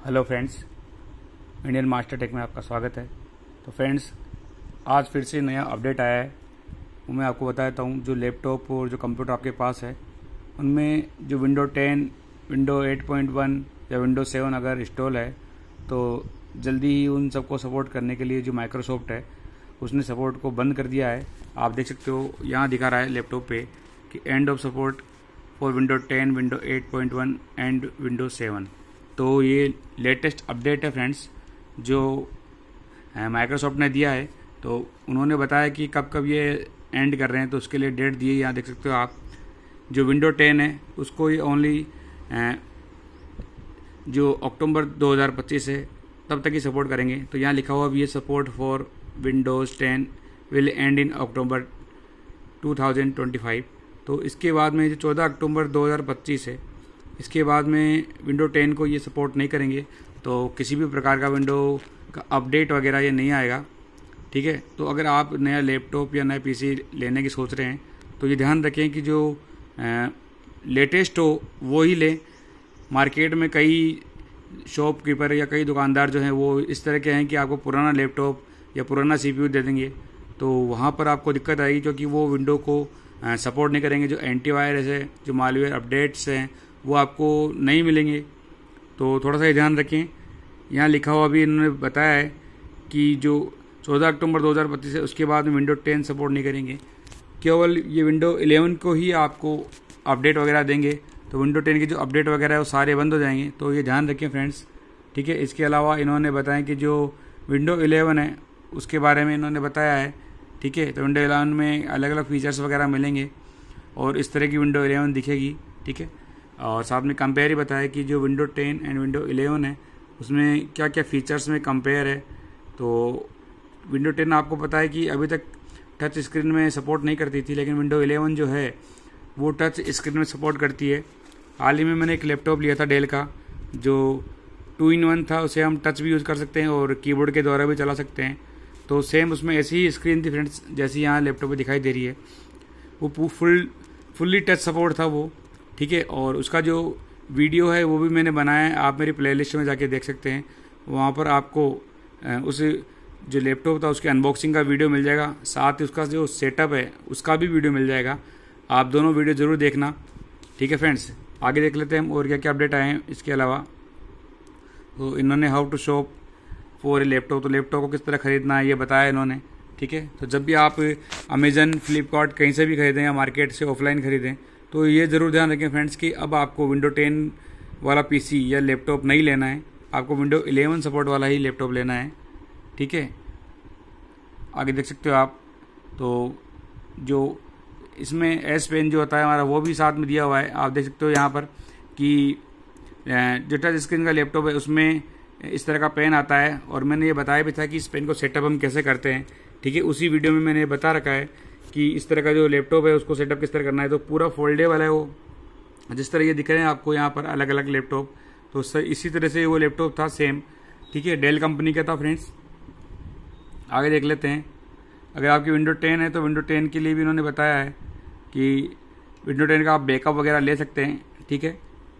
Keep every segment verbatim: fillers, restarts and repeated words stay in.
Hello friends, Indian master tech में आपका स्वागत है। तो फ्रेंड्स, आज फिर से नया अपडेट आया है, वो मैं आपको बताता हूँ। जो लैपटॉप और जो कंप्यूटर आपके पास है उनमें जो window ten, window eight point one या विंडो सेवन अगर इंस्टॉल है तो जल्दी ही उन सबको सपोर्ट करने के लिए जो माइक्रोसॉफ्ट है उसने सपोर्ट को बंद कर दिया है। आप देख सकते हो यहाँ दिखा रहा है लैपटॉप पे कि end of support for window ten, window eight point one and window seven. तो ये लेटेस्ट अपडेट है फ्रेंड्स जो माइक्रोसॉफ्ट ने दिया है। तो उन्होंने बताया कि कब कब ये एंड कर रहे हैं, तो उसके लिए डेट दी है। यहाँ देख सकते हो आप, जो विंडो टेन है उसको ये ओनली जो अक्टूबर दो हज़ार पच्चीस है तब तक ही सपोर्ट करेंगे। तो यहाँ लिखा हुआ भी है support for windows ten will end in October two thousand twenty five. तो इसके बाद में जो चौदह अक्टूबर दो हज़ार पच्चीस है, इसके बाद में विंडो टेन को ये सपोर्ट नहीं करेंगे, तो किसी भी प्रकार का विंडो का अपडेट वगैरह ये नहीं आएगा। ठीक है, तो अगर आप नया लैपटॉप या नया पीसी लेने की सोच रहे हैं तो ये ध्यान रखें कि जो लेटेस्ट हो वो ही लें। मार्केट में कई शॉपकीपर या कई दुकानदार जो हैं वो इस तरह के हैं कि आपको पुराना लैपटॉप या पुराना सीपीयू दे देंगे, तो वहाँ पर आपको दिक्कत आएगी क्योंकि वो विंडो को सपोर्ट नहीं करेंगे। जो एंटीवायरस है, जो मालवेयर अपडेट्स हैं, वो आपको नहीं मिलेंगे। तो थोड़ा सा ध्यान रखें। यहाँ लिखा हुआ भी इन्होंने बताया है कि जो चौदह अक्टूबर दो हज़ार पच्चीस है उसके बाद में विंडो टेन सपोर्ट नहीं करेंगे, केवल ये विंडो इलेवन को ही आपको अपडेट वगैरह देंगे। तो विंडो टेन की जो अपडेट वगैरह है वो सारे बंद हो जाएंगे, तो ये ध्यान रखें फ्रेंड्स। ठीक है, इसके अलावा इन्होंने बताया कि जो विंडो इलेवन है उसके बारे में इन्होंने बताया है। ठीक है, तो विंडो इलेवन में अलग अलग फीचर्स वगैरह मिलेंगे और इस तरह की विंडो इलेवन दिखेगी। ठीक है, और साथ में कंपेयर ही बताया कि जो window ten and window eleven है उसमें क्या क्या फीचर्स में कंपेयर है। तो विंडो टेन आपको पता है कि अभी तक टच स्क्रीन में सपोर्ट नहीं करती थी, लेकिन विंडो इलेवन जो है वो टच स्क्रीन में सपोर्ट करती है। हाल ही में मैंने एक लैपटॉप लिया था डेल का, जो टू इन वन था। उसे हम टच भी यूज़ कर सकते हैं और कीबोर्ड के द्वारा भी चला सकते हैं। तो सेम उसमें ऐसी ही स्क्रीन थी फ्रेंड्स जैसी यहाँ लैपटॉप में दिखाई दे रही है। वो फुल फुल्ली टच सपोर्ट था वो। ठीक है, और उसका जो वीडियो है वो भी मैंने बनाया है, आप मेरी प्लेलिस्ट में जाके देख सकते हैं। वहाँ पर आपको उस जो लैपटॉप था उसके अनबॉक्सिंग का वीडियो मिल जाएगा, साथ ही उसका जो सेटअप है उसका भी वीडियो मिल जाएगा। आप दोनों वीडियो ज़रूर देखना। ठीक है फ्रेंड्स, आगे देख लेते हैं हम और क्या क्या अपडेट आए हैं इसके अलावा। तो इन्होंने how to shop for a laptop, तो लैपटॉप को किस तरह ख़रीदना है ये बताया इन्होंने। ठीक है, तो जब भी आप अमेजन, फ्लिपकार्ट कहीं से भी खरीदें या मार्केट से ऑफलाइन खरीदें तो ये ज़रूर ध्यान रखें फ्रेंड्स कि अब आपको विंडो टेन वाला पीसी या लैपटॉप नहीं लेना है, आपको विंडो इलेवन सपोर्ट वाला ही लैपटॉप लेना है। ठीक है, आगे देख सकते हो आप। तो जो इसमें एस पेन जो होता है हमारा वो भी साथ में दिया हुआ है। आप देख सकते हो यहाँ पर कि जो टच स्क्रीन का लैपटॉप है उसमें इस तरह का पेन आता है, और मैंने ये बताया भी था कि इस पेन को सेटअप हम कैसे करते हैं। ठीक है, उसी वीडियो में मैंने बता रखा है कि इस तरह का जो लैपटॉप है उसको सेटअप किस तरह करना है। तो पूरा फोल्डेबल है वो, जिस तरह ये दिख रहे हैं आपको यहाँ पर अलग अलग लैपटॉप। तो इसी तरह से वो लैपटॉप था सेम। ठीक है, डेल कंपनी का था फ्रेंड्स। आगे देख लेते हैं। अगर आपकी विंडो टेन है तो विंडो टेन के लिए भी इन्होंने बताया है कि विंडो टेन का आप बैकअप वगैरह ले सकते हैं। ठीक है,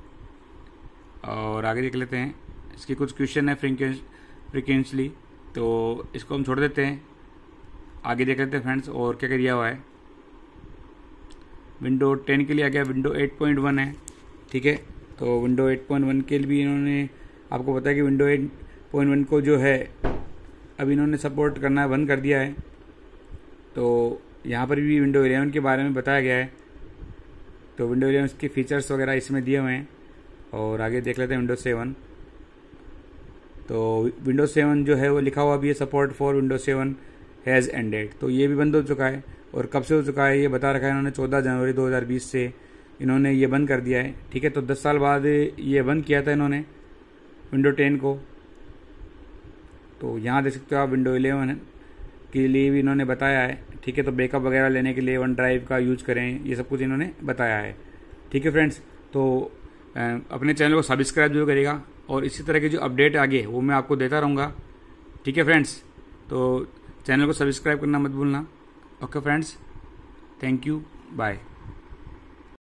और आगे देख लेते हैं। इसके कुछ क्वेश्चन है फ्रीक्वेंटली, तो इसको हम छोड़ देते हैं। आगे देख लेते हैं फ्रेंड्स और क्या क्या दिया हुआ है। विंडो टेन के लिए आ गया विंडो एट पॉइंट वन है। ठीक है, तो विंडो एट पॉइंट वन के लिए भी इन्होंने आपको बताया कि विंडो एट पॉइंट वन को जो है अब इन्होंने सपोर्ट करना बंद कर दिया है। तो यहाँ पर भी विंडो इलेवन के बारे में बताया गया है। तो विंडो इलेवन के फीचर्स वगैरह इसमें दिए हुए हैं। और आगे देख लेते हैं विंडो सेवन। तो विंडो सेवन जो है वो लिखा हुआ भी है support for window seven has ended. तो ये भी बंद हो चुका है, और कब से हो चुका है ये बता रखा है इन्होंने, चौदह जनवरी दो हज़ार बीस से इन्होंने ये बंद कर दिया है। ठीक है, तो दस साल बाद ये बंद किया था इन्होंने विंडो टेन को। तो यहाँ देख सकते हो आप विंडो इलेवन के लिए भी इन्होंने बताया है। ठीक है, तो बैकअप वगैरह लेने के लिए वन ड्राइव का यूज करें, ये सब कुछ इन्होंने बताया है। ठीक है फ्रेंड्स, तो अपने चैनल को सब्सक्राइब जरूर करिएगा और इसी तरह के जो अपडेट आगे वो मैं आपको देता रहूँगा। ठीक है फ्रेंड्स, तो चैनल को सब्सक्राइब करना मत भूलना। Okay friends, thank you, bye.